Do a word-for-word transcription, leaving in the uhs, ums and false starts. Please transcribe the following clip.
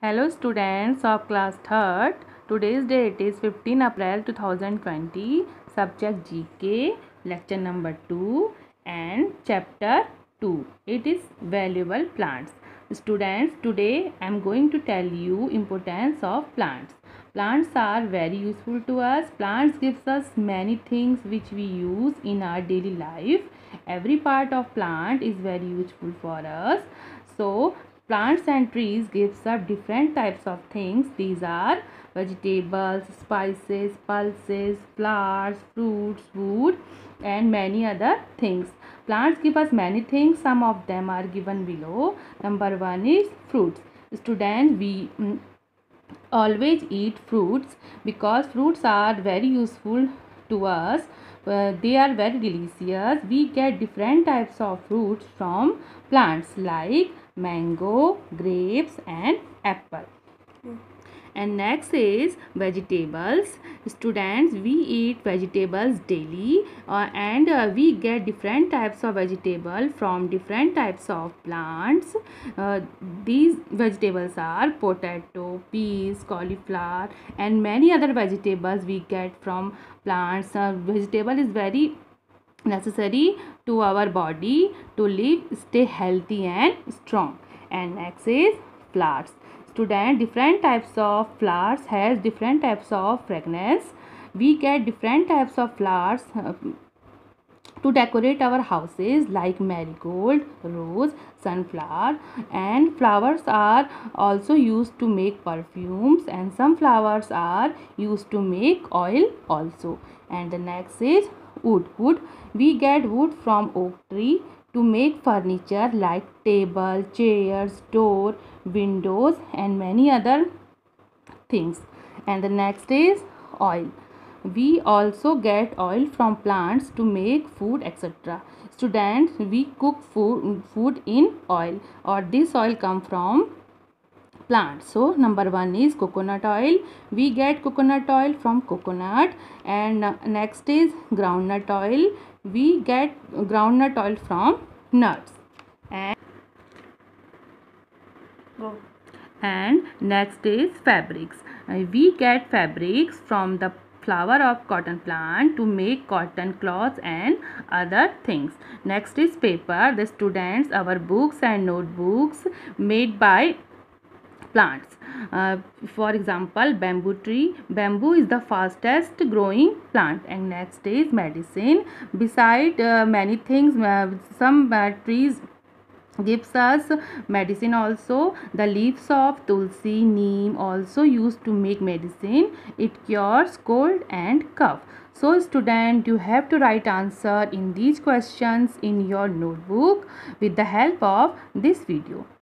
Hello students of class third. Today's date is fifteenth April two thousand twenty. Subject G K, lecture number two and chapter two. It is valuable plants. Students, today I am going to tell you importance of plants. Plants are very useful to us. Plants gives us many things which we use in our daily life. Every part of plant is very useful for us. So plants and trees gives us different types of things. These are vegetables, spices, pulses, flowers, fruits, wood and many other things. Plants give us many things. Some of them are given below. Number one is fruits. Students, we mm, always eat fruits because fruits are very useful to us. Uh, they are very delicious. We get different types of fruits from plants like mango, grapes and apple. And next is vegetables. Students, we eat vegetables daily uh, and uh, we get different types of vegetable from different types of plants. Uh, these vegetables are potato, peas, cauliflower and many other vegetables we get from plants. Uh, vegetable is very necessary to our body to live, stay healthy and strong. And next is flowers. Student, different types of flowers has different types of fragrance. We get different types of flowers uh, to decorate our houses like marigold, rose, sunflower, and flowers are also used to make perfumes, and some flowers are used to make oil also. And the next is wood. Wood, we get wood from oak tree to make furniture like table, chairs, door, windows and many other things. And the next is oil. We also get oil from plants to make food, etc. Students, we cook food food in oil, or this oil come from plants. So number one is coconut oil. We get coconut oil from coconut. And uh, next is groundnut oil. We get groundnut oil from nuts. And Go. And next is fabrics. Uh, we get fabrics from the flower of cotton plant to make cotton cloths and other things. Next is paper. The students, our books and notebooks made by plants. Uh, for example, bamboo tree. Bamboo is the fastest growing plant. And next is medicine. Beside uh, many things, uh, some uh, trees gives us medicine also. The leaves of tulsi, neem also used to make medicine. It cures cold and cough. So student, you have to write answer in these questions in your notebook with the help of this video.